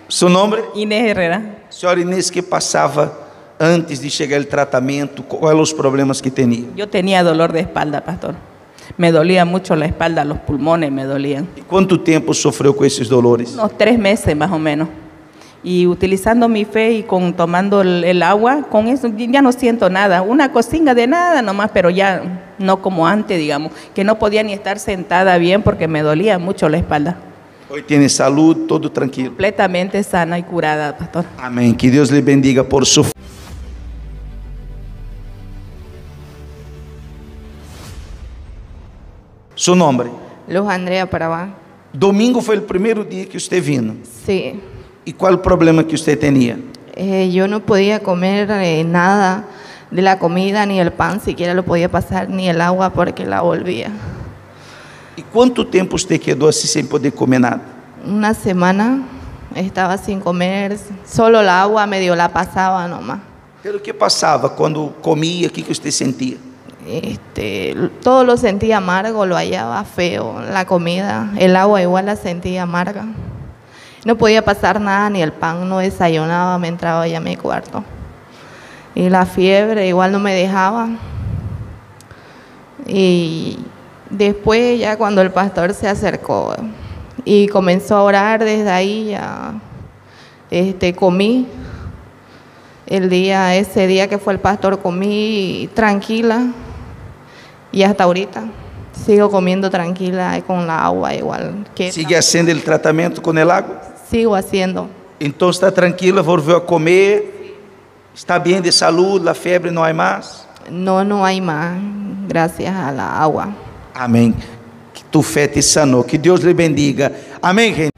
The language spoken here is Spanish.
Seu nome? Inés Herrera. Senhora Inês, que passava antes de chegar o tratamento? Quais eram os problemas que tinha? Yo tenía dolor de espalda, pastor. Me dolía mucho la espalda, los pulmones me dolían. E quanto tempo sofreu com esses dolores? Unos 3 meses más o menos. Y utilizando mi fe y tomando el agua, con eso ya no siento nada. Una cosinga de nada nomás, pero ya no como antes, digamos, que no podía ni estar sentada bien porque me dolía mucho la espalda. Hoje tem saúde, todo tranquilo. Completamente sana y curada, pastor. Amém. Que Deus lhe bendiga por sua. Seu nome? Luz Andrea Paravá. Domingo foi o primeiro dia que você vino. Sí. E qual o problema que você tinha? Yo no podía comer nada de la comida, ni el pan, siquiera lo podía pasar, ni el agua porque la volvía. E quanto tempo você quedou assim sem poder comer nada? Una semana estaba sin comer, solo el agua medio la pasaba nomás. Pelo que passava quando comia, o que você sentia? Todo lo sentía amargo, lo hallaba feo, la comida, el agua igual la sentía amarga. No podía pasar nada, ni el pan, no desayunaba, me entraba ya a mi cuarto. Y la fiebre igual no me dejaba. Y después ya cuando el pastor se acercó y comenzó a orar, desde ahí ya comí. Ese día que fue el pastor, comí tranquila y hasta ahorita sigo comiendo tranquila con la agua igual. Sigue haciendo o tratamento com el agua? Sigo haciendo. Então está tranquila, volveu a comer, está bem de saúde, a febre não há mais? No, no hay más, gracias a la agua. Amém. Que tu fé te sanou, que Deus lhe bendiga. Amém, gente.